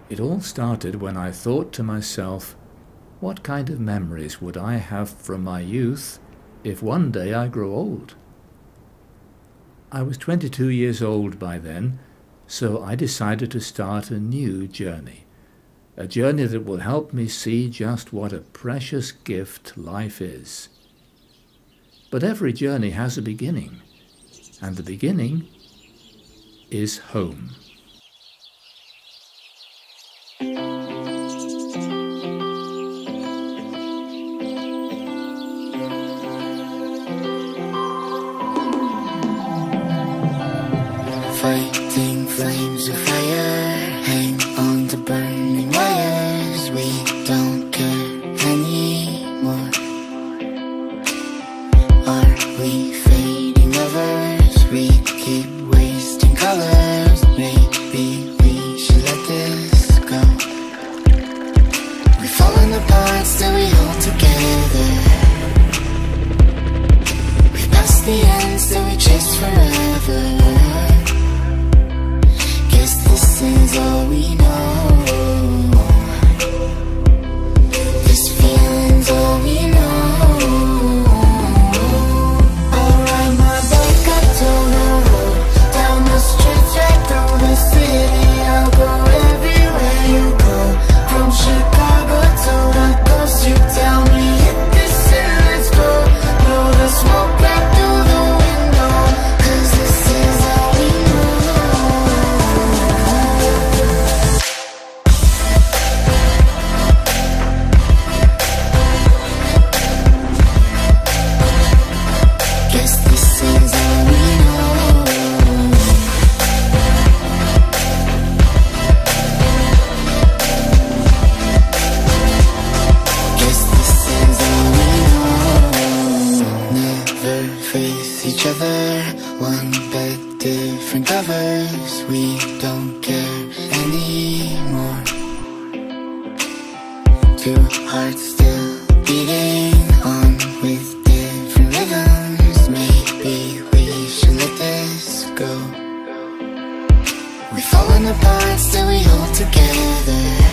It all started when I thought to myself, what kind of memories would I have from my youth if one day I grow old? I was 22 years old by then, so I decided to start a new journey. A journey that will help me see just what a precious gift life is. But every journey has a beginning, and the beginning is home. Fighting flames of fire, hang on to burning wires. We don't care anymore. Are we fading lovers? We keep wasting colors. Maybe we should let this go. We've fallen apart, still we hold together. We've passed the end, still we chase forever. This is all we know. This feeling's all we know. I'll ride my bike up to the road, down the streets right through the city. I'll go everywhere you go, from Chicago to the coast. You tell me hit this and let's go. Blow the smoke right through the window, 'cause this is all we know. One bed, different covers. We don't care anymore. Two hearts still beating on with different rhythms. Maybe we should let this go. We've fallen apart, still we hold together.